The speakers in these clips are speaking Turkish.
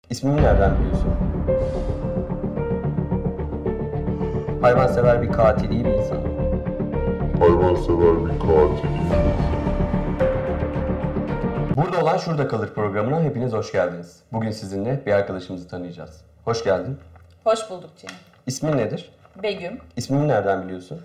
İsmimi nereden biliyorsun? Hayvansever bir katil, iyi bir insan. Hayvansever bir katil. Burada olan Şurada Kalır programına hepiniz hoş geldiniz. Bugün sizinle bir arkadaşımızı tanıyacağız. Hoş geldin. Hoş bulduk Cem. İsmin nedir? Begüm. İsmimi nereden biliyorsun?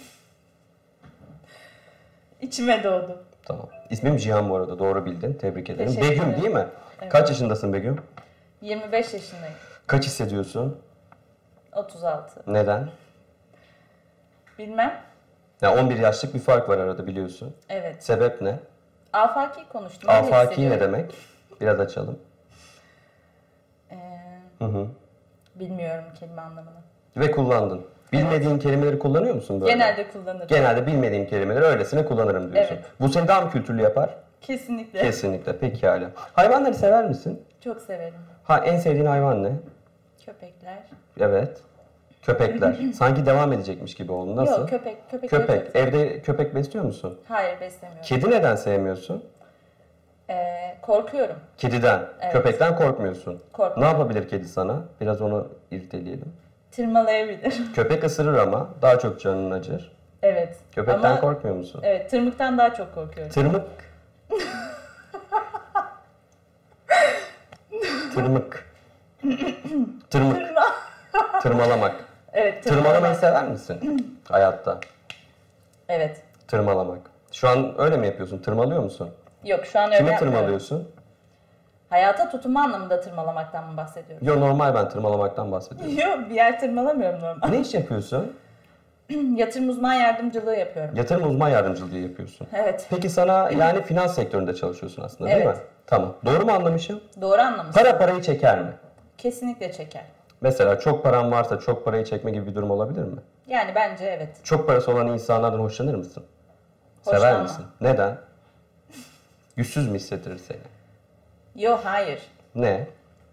İçime doğdu. Tamam. İsmim Cihan bu arada. Doğru bildin. Tebrik ederim. Teşekkür Begüm ederim. değil mi? Evet. Kaç yaşındasın Begüm? 25 yaşındayım. Kaç hissediyorsun? 36. Neden? Bilmem. Ya 11 yaşlık bir fark var arada biliyorsun. Evet. Sebep ne? Afaki konuştum. öyle Afaki ne hissediyorum. demek? Biraz açalım. Ee, Hı hı. bilmiyorum kelime anlamını. Ve kullandın. Bilmediğin kelimeleri kullanıyor musun böyle? Genelde kullanırım. Genelde bilmediğim kelimeleri öylesine kullanırım diyorsun. Evet. Bu seni daha mı kültürlü yapar? Kesinlikle. Kesinlikle. Pekala. Hayvanları sever misin? Çok severim. En sevdiğin hayvan ne? Köpekler. Evet. Köpekler. Sanki devam edecekmiş gibi oldu. Nasıl? Yok köpek. Köpek. Köpek. Evde köpek besliyor musun? Hayır beslemiyorum. Kedi neden sevmiyorsun? Korkuyorum. Kediden. Evet. Köpekten korkmuyorsun. Korkmuyorum. Ne yapabilir kedi sana? Biraz onu irdeleyelim. Tırmalayabilir. Köpek ısırır ama daha çok canın acır. Evet. Köpekten Ama, korkmuyor musun? evet tırmıktan daha çok korkuyorum. Tırmık. Tırmık. Tırmık. Tırmalamak. Evet Tırmalamayı sever misin hayatta? Evet. Tırmalamak. Şu an öyle mi yapıyorsun? Tırmalıyor musun? Yok şu an öyle Kimi yapmıyorum. tırmalıyorsun? Hayata tutunma anlamında tırmalamaktan mı bahsediyorum? Yo, normal ben tırmalamaktan bahsediyorum. Yok bir yer tırmalamıyorum normal. Ne iş yapıyorsun? Yatırım uzman yardımcılığı yapıyorum. Yatırım uzman yardımcılığı yapıyorsun. Evet. Peki sana yani finans sektöründe çalışıyorsun aslında değil Evet. mi? Tamam. Doğru mu anlamışım? Doğru anlamışsın. Para parayı çeker mi? Kesinlikle çeker. Mesela çok paran varsa çok parayı çekme gibi bir durum olabilir mi? Yani bence evet. Çok parası olan insanlardan hoşlanır mısın? Sever Hoşlanmam. misin? Neden? Güçsüz mü hissettirir seni? Yok hayır. Ne?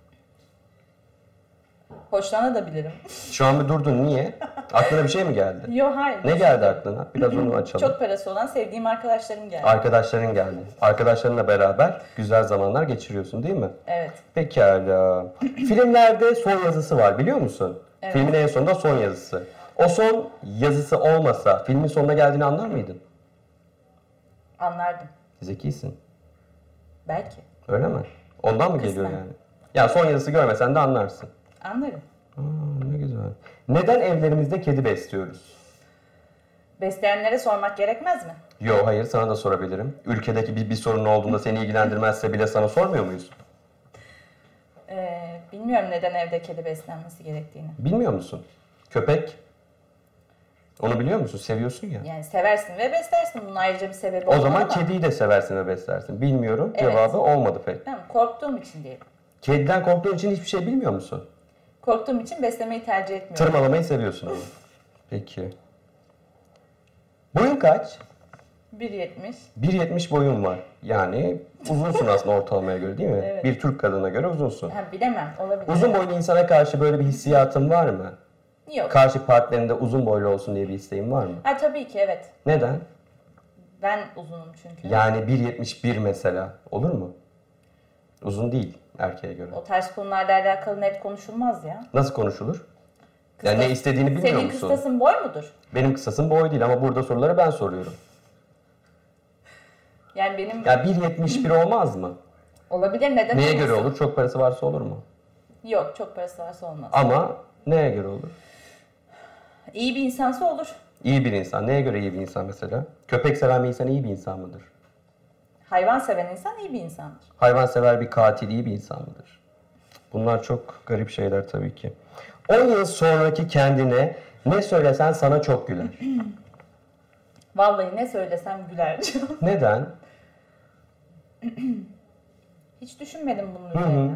Hoşlanabilirim. Şu an bir durdun. Niye? Aklına bir şey mi geldi? Yok hayır. Ne geldi aklına? Biraz onu açalım. Çok parası olan sevdiğim arkadaşlarım geldi. Arkadaşların geldi. Arkadaşlarınla beraber güzel zamanlar geçiriyorsun değil mi? Evet. Pekala. Filmlerde son yazısı var biliyor musun? Evet. Filmin en sonunda son yazısı. O son yazısı olmasa filmin sonuna geldiğini anlar mıydın? Anlardım. Zekisin. Belki. Öyle mi? Ondan mı Kısmen. geliyor yani? Ya son yazısı görmesen de anlarsın. Anlarım. Ne güzel. Neden evlerimizde kedi besliyoruz? Besleyenlere sormak gerekmez mi? Yo, hayır, sana da sorabilirim. Ülkedeki bir sorun olduğunda seni ilgilendirmezse bile sana sormuyor muyuz? Bilmiyorum neden evde kedi beslenmesi gerektiğini. Bilmiyor musun? Köpek. Onu biliyor musun? Seviyorsun ya. Yani seversin ve beslersin. Bunun ayrıca bir sebebi O olmalı zaman ama. kediyi de seversin ve beslersin. Bilmiyorum. Evet. Cevabı olmadı pek. Tamam, korktuğum için değil. Kediden korktuğun için hiçbir şey bilmiyor musun? Korktuğum için beslemeyi tercih etmiyorum. Tırmalamayı seviyorsun ama. Peki. Boyun kaç? 1.70. 1.70 boyun var. Yani uzunsun aslında ortalamaya göre değil mi? Evet. Bir Türk kadına göre uzunsun. Ha, bilemem. Olabilir. Uzun boylu insana karşı böyle bir hissiyatın var mı? Yok. Karşı partnerinde uzun boylu olsun diye bir isteğin var mı? Ha, tabii ki evet. Neden? Ben uzunum çünkü. Yani 1.71 mesela. Olur mu? Uzun değil erkeğe göre. O tarz konularla alakalı net konuşulmaz ya. Nasıl konuşulur? Yani ne istediğini bilmiyor Senin musun? kıstasın boy mudur? Benim kısasım boy değil ama burada soruları ben soruyorum. Yani benim Ya 1.71 olmaz mı? olabilir neden Neye olmasın? göre olur? Çok parası varsa olur mu? Yok çok parası varsa olmaz. Ama neye göre olur? İyi bir insansa olur. İyi bir insan. Neye göre iyi bir insan mesela? Köpek seven bir insan iyi bir insan mıdır? Hayvan seven insan iyi bir insandır. Hayvansever bir katil iyi bir insan mıdır? Bunlar çok garip şeyler tabii ki. 10 yıl sonraki kendine ne söylesen sana çok güler. Vallahi ne söylesem güler. Neden? Hiç düşünmedim bunun Hı hı. üzerine.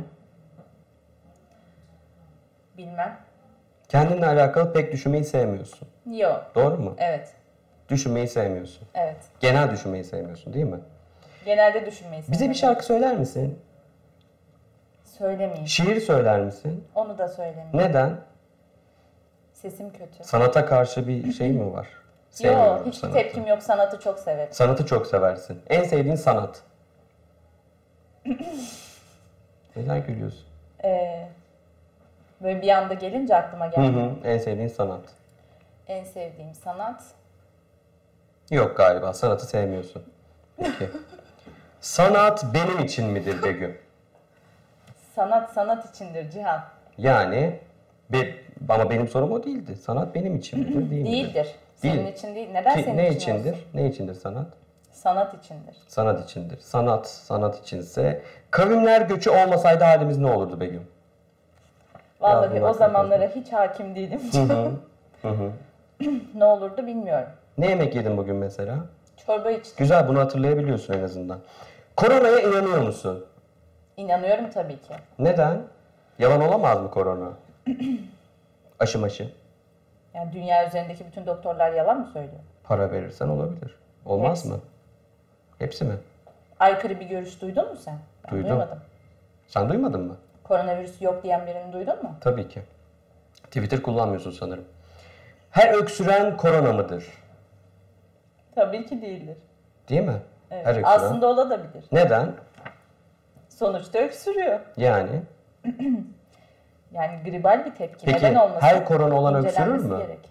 Bilmem. Kendinle alakalı pek düşünmeyi sevmiyorsun. Yok. Doğru mu? Evet. Düşünmeyi sevmiyorsun. Evet. Genel düşünmeyi sevmiyorsun değil mi? Genelde düşünmeyi Bize bir seviyorum. şarkı söyler misin? Söylemeyeyim. Şiir söyler misin? Onu da söylemeyeyim. Neden? Sesim kötü. Sanata karşı bir şey mi var? Yok, Sevmiyorum hiçbir sanatı. tepkim yok. Sanatı çok severim. Sanatı çok seversin. En sevdiğin sanat? Neden gülüyorsun? Böyle bir anda gelince aklıma Hı geldi. hı. En sevdiğin sanat. En sevdiğim sanat. Yok galiba. Sanatı sevmiyorsun. Peki. Sanat benim için midir Begüm? Sanat içindir Cihan. Yani ama benim sorum o değildi. Sanat benim için midir değil midir? Değildir. Senin Değil. için değil. Neden senin Ne için içindir? olsun? Ne içindir sanat? Sanat içindir. Sanat içindir. Sanat içinse kavimler göçü olmasaydı halimiz ne olurdu Begüm? Vallahi Yardım o hakkında zamanlara hiç hakim değilim. Hı hı. Ne olurdu bilmiyorum. Ne yemek yedin bugün mesela? Çorba içtim. Güzel, bunu hatırlayabiliyorsun en azından. Koronaya inanıyor musun? İnanıyorum tabii ki. Neden? Yalan olamaz mı korona? Aşı. Yani dünya üzerindeki bütün doktorlar yalan mı söylüyor? Para verirsen olabilir. Olmaz Hepsi. mı? Hepsi mi? Aykırı bir görüş duydun mu sen? Ben Duydum. duymadım. Sen duymadın mı? Koronavirüs yok diyen birini duydun mu? Tabii ki. Twitter kullanmıyorsun sanırım. Her öksüren korona mıdır? Tabii ki değildir. Değil mi? Evet. Her öksüren. Aslında olabilir. Neden? Sonuçta öksürüyor. Yani Yani gribal bir tepki. Peki, Neden olmasın? her korona olan öksürür İncelenmesi mü? gerek.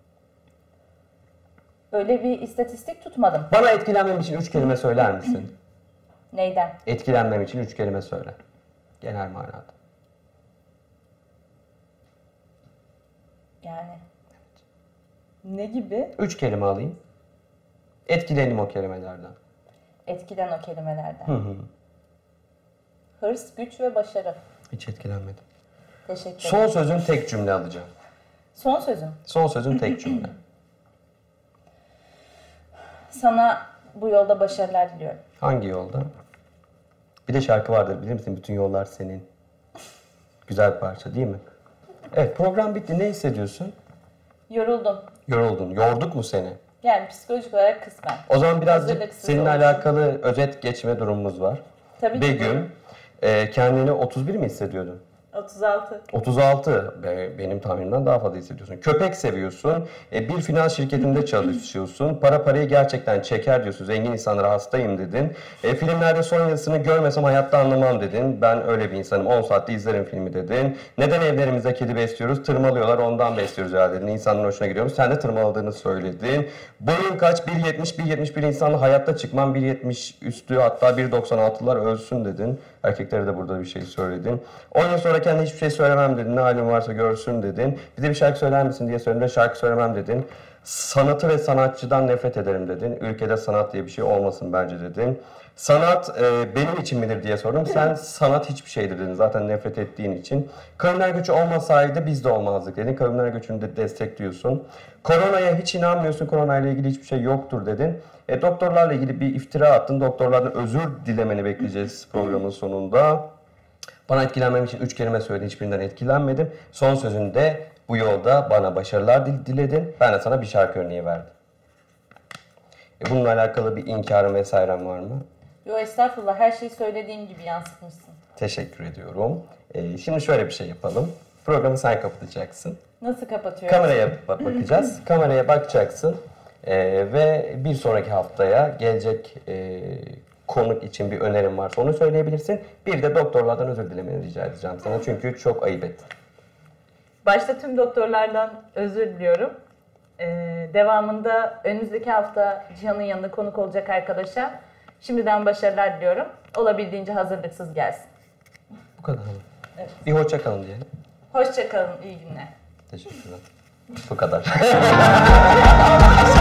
Öyle bir istatistik tutmadım. bana etkilenmem için 3 kelime söyler misin? Neyden? Etkilenmem için 3 kelime söyle. Genel manada. Yani. Ne gibi? 3 kelime alayım. Etkilenim o kelimelerden. Etkilen o kelimelerden. Hı hı. Hırs, güç ve başarı. Hiç etkilenmedim. Teşekkür ederim. Son sözün tek cümle alacağım. Son sözüm. Son sözün tek cümle. Sana bu yolda başarılar diliyorum. Hangi yolda? Bir de şarkı vardır bilir misin? Bütün yollar senin. Güzel bir parça değil mi? Evet, program bitti. Ne hissediyorsun? Yoruldum. Yoruldun. Yorduk mu seni? Yani psikolojik olarak kısmen. O zaman birazcık Hazırlıksız seninle olsun. alakalı özet geçme durumumuz var. Tabii ki. Begüm, kendini 31 mi hissediyordun? 36. 36. Benim tahminimden daha fazla hissediyorsun. Köpek seviyorsun. Bir finans şirketinde çalışıyorsun. Parayı gerçekten çeker diyorsun. Zengin insanlara hastayım dedin. Filmlerde son yazısını görmesem hayatta anlamam dedin. Ben öyle bir insanım. 10 saatte izlerim filmi dedin. Neden evlerimizde kedi besliyoruz? Tırmalıyorlar, ondan besliyoruz herhalde dedin. İnsanların hoşuna gidiyormuş. Sen de tırmaladığını söyledin. Boyun kaç? 1.70. 1.71 insanla hayatta çıkmam. 1.70 üstü, hatta 1.96'lar ölsün dedin. Erkeklere de burada bir şey söyledin. 10 yıl sonra kendine hiçbir şey söylemem dedin. Ne halin varsa görsün dedin. Bize bir şarkı söyler misin diye sorduğumda şarkı söylemem dedin. Sanatı ve sanatçıdan nefret ederim dedin. Ülkede sanat diye bir şey olmasın bence dedin. Sanat benim için midir diye sordum. Sen sanat hiçbir şeydir dedin zaten nefret ettiğin için. Kavimler göçü olmasaydı biz de olmazdık dedin. Kavimler göçünü de destekliyorsun. Koronaya hiç inanmıyorsun. Koronayla ilgili hiçbir şey yoktur dedin. Doktorlarla ilgili bir iftira attın. Doktorlardan özür dilemeni bekleyeceğiz programın sonunda. Bana etkilenmem için 3 kelime söyledin. Hiçbirinden etkilenmedim. Son sözünde bu yolda bana başarılar diledin. Ben de sana bir şarkı örneği verdim. Bununla alakalı bir inkarın vesairem var mı? Yo estağfurullah, her şeyi söylediğim gibi yansıtmışsın. Teşekkür ediyorum. Şimdi şöyle bir şey yapalım. Programı sen kapatacaksın. Nasıl kapatıyorum? Kameraya bakacağız. Kameraya bakacaksın. Ve bir sonraki haftaya gelecek konuk için bir önerim varsa onu söyleyebilirsin. Bir de doktorlardan özür dilemeni rica edeceğim sana. Çünkü çok ayıp ettin. Başta tüm doktorlardan özür diliyorum. Devamında önümüzdeki hafta Cihan'ın yanında konuk olacak arkadaşa şimdiden başarılar diliyorum. Olabildiğince hazırlıksız gelsin. Bu kadar mı? Evet. Bir hoşça kalın diyelim. Hoşça kalın, iyi günler. Teşekkürler. Bu kadar.